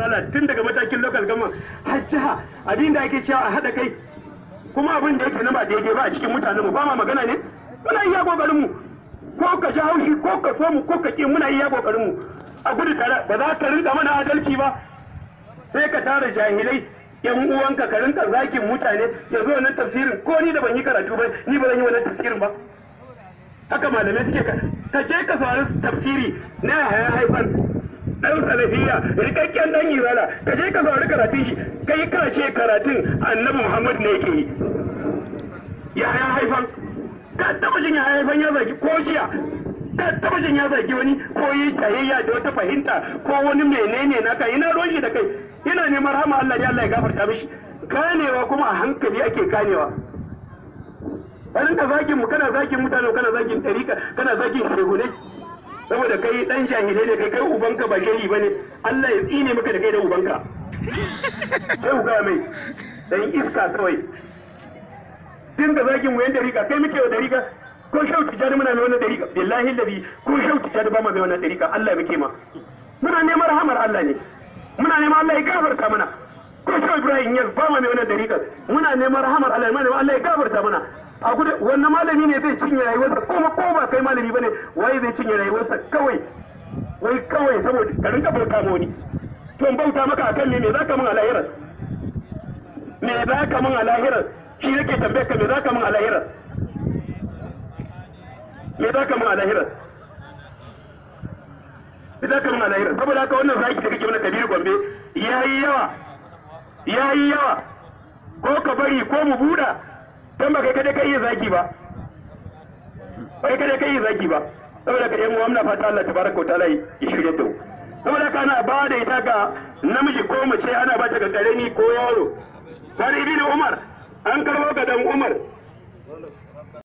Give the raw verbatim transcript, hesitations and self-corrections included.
izala tun daga matakin local government har jiha abin da ake cewa a haɗa kai kuma abin da yake na ba daidai ba a cikin mutanenmu ba ma magana ne muna iya kokarin mu ko ka ji haushi ko ka so mu ko ka ki muna iya kokarin mu a gudu tare ba za ka rinka mana adalci ba sai ka tara jahilai yan uwanka ka rinka zakin mutane yanzu wannan tafsirin ko ni da ban yi karatu ba ni ba zan yi wannan tafsirin ba haka malamai suke ka ka je ka saurari tafsiri na haya haifan dan salafiya rikakken dan izala ka je ka saurari karatun shi kai ka ce karatun annabi Muhammad ne yake yi ya haya haifan ka taba jin ya haya haifan ya zaki ko jiya ka taba jin ya zaki wani ko yi tayayya da wata fahimta ko wani menene naka ina roshi da kai ina neman rahama Allah ne Allah ya gafarta mishi kanewa kuma a hankali ake kanewa wani ka zakin mu kana zakin mutane kana zakin tarika kana zakin shehunai saboda kai dan jahilai ne kai kai ubanka ba shehi bane Allah ya tsine maka da kai da ubanka sai uga mai dan iska kawai din da zakin mu yan tarika kai muke wa tarika ko shauti jari muna mai wannan tarika billahi alladhi ko shauti jari ba mu mai wannan tarika Allah muke ma muna neman rahamar Allah ne muna neman Allah ya gafarta mana ko shi Ibrahim ya ba mu mai wannan tarika muna neman rahamar Allah muna neman Allah ya gafarta mana a gudu wannan malami ne zai cinye rayuwarsa kuma ko ba kai malami bane wai zai cinye rayuwarsa kawai wai kawai saboda ka rinka bauta ma wani to in bauta maka akan me me zaka mun a lahirar me zaka mun a lahirar shi yake tambaye ka me zaka mun a lahirar me zaka mun a lahirar me zaka mun a lahirar saboda haka wannan zaki da kake mana Kabiru Gombe yayi yawa yayi yawa ko ka bari ko mu buda dan ba kai kada kai yi zaki ba kai kada kai yi zaki ba saboda ka yan uwa muna fata Allah tabaraka wa ta'ala ya shirye ta saboda ka ana ba da ita ga namiji ko mace ana ba ta ga kareni ko yaro Sani ibn Umar an karbo ga dan Umar